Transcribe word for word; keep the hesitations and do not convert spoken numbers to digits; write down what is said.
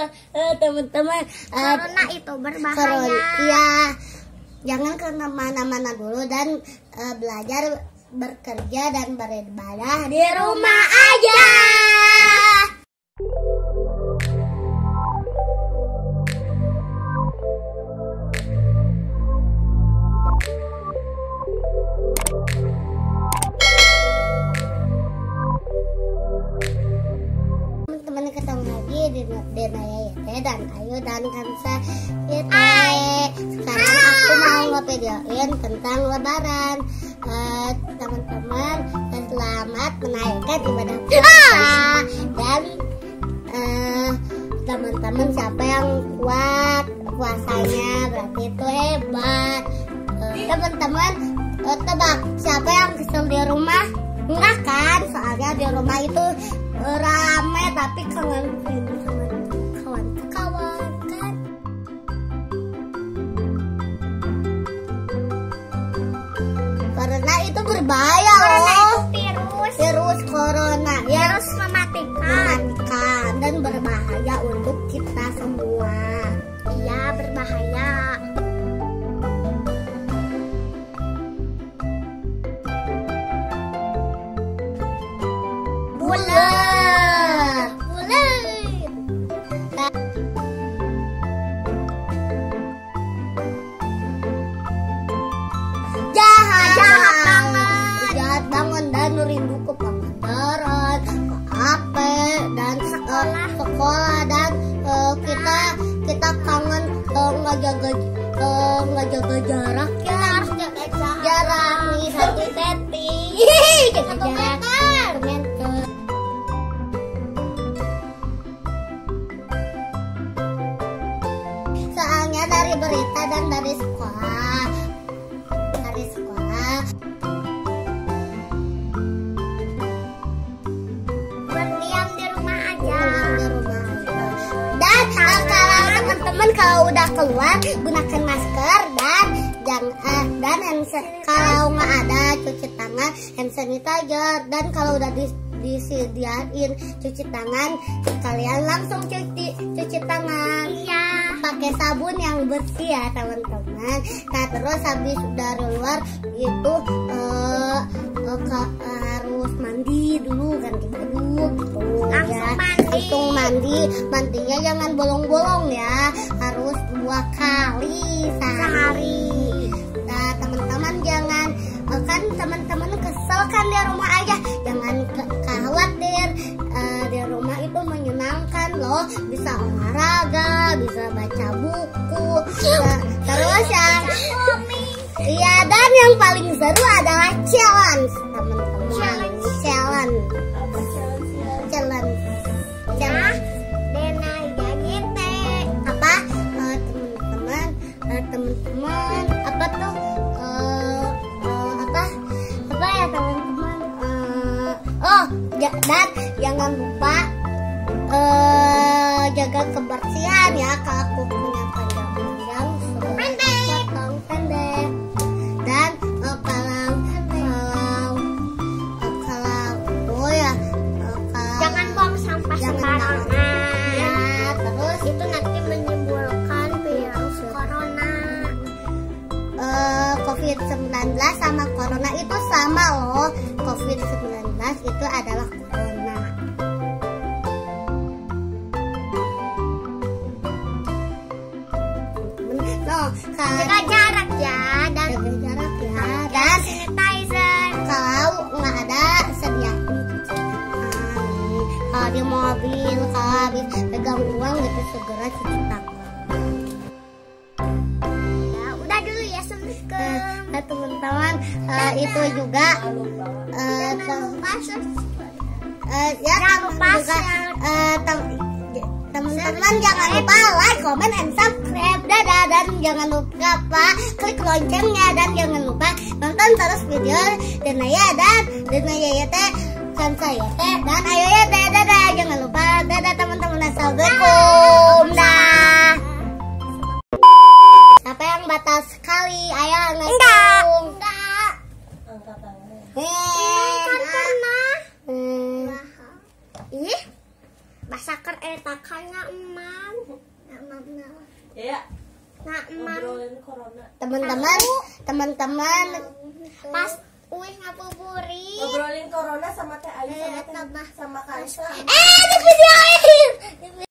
uh, teman-teman. Uh, Corona itu berbahaya. Corona, iya. Jangan ke mana-mana dulu dan uh, belajar, bekerja dan beribadah di rumah aja. Teman-teman, ketemu lagi di Denaya Yete dan Ayu dan Kansa Yete. Sekarang aku mau ngevideoin tentang Lebaran. Uh, teman-teman, selamat menaikkan ibadah puasa dan uh, teman-teman siapa yang kuat puasanya berarti itu hebat. Uh, teman-teman, uh, tebak siapa yang kesel di rumah? Enggak kan, soalnya di rumah itu uh, rame tapi kangen kawan kawan kan. Karena itu berbahaya loh. Virus. Virus corona. Virus mematikan. Mematikan dan berbahaya untuk kita semua. Iya, berbahaya. Bulat. Bulat. Jahat. Jahat banget. Jahat banget dan rindu ke Pangandaran, ke Ape dan sekolah, sekolah dan uh, kita kita kangen uh, ngejaga uh, ngejaga jarak ya. Kita harus jaga jarak. Jarak nih satu senti. Jaga Satu jarak. meter. Satu meter. Soalnya dari berita dan dari sekolah, dari sekolah Berdiam di rumah aja. di rumah aja. Dan uh, kalau teman-teman kalau udah keluar gunakan masker dan jangan uh, dan hand sa- kalau nggak ada cuci tangan hand sanitizer, dan kalau udah di, disediain cuci tangan kalian langsung cuci cuci tangan. Iya. Pakai sabun yang bersih ya teman-teman. Nah terus habis dari luar itu uh, uh, ke- harus mandi dulu, ganti baju gitu. Langsung ya. mandi. Langsung mandi. Mandinya jangan bolong-bolong ya, harus dua kali sehari. Nah teman-teman jangan uh, kan teman-teman kesel kan di rumah aja, jangan ke- khawatir. Uh, di rumah itu menyenangkan loh, bisa olahraga, bisa baca buku, uh, terus yang iya, dan yang paling seru adalah challenge teman-teman. Challenge. Challenge. Challenge. Challenge. Denaya Yete. Apa? Uh, teman-teman, uh, teman-teman, apa tuh? Uh, uh, apa? Apa ya teman-teman? Uh, oh, ja- dan jangan lupa uh, jaga kebersihan ya. Kalau aku punya panjang-panjang, Pendek. potong pendek. Dan uh, kalau kalau uh, kalau oh ya uh, kalau Jangan buang sampah Jangan sembarangan. ya, terus Itu nanti menimbulkan virus corona. eh, covid sembilan belas sama corona itu sama loh. covid sembilan belas itu adalah corona. No, kalau Jaga jarak ya dan jaga jarak ya. Dan sanitizer. kalau nggak ada sediain cuci tangan. Kalau di mobil, kalau habis pegang uang gitu segera cuci tangan. Ya, udah dulu ya, assalamualaikum. Nah teman-teman, eh, itu juga eh, Jangan lupa subscribe. eh, ya Jangan lupa juga share. eh, tem- teman-teman jangan lupa like, comment, and subscribe. Dadah, dan jangan lupa apa, klik loncengnya, dan jangan lupa nonton terus video Denaya dan Denaya Yete, Kansa Yete, dan Ayo Yete. Dadah, jangan lupa. Dadah teman-teman, assalamualaikum. Dah. Siapa yang batal sekali? Ayo ngitung. Enggak. Eh, Kan pernah. hmm. Ih, basaker eta kana emak. Ya, Nak mam. ngobrolin corona. Teman-teman, teman-teman. Pas Uwih ngabuburit. Ngobrolin corona sama Teh Ayu sama Teh sama Kaisa. Eh, itu videoin.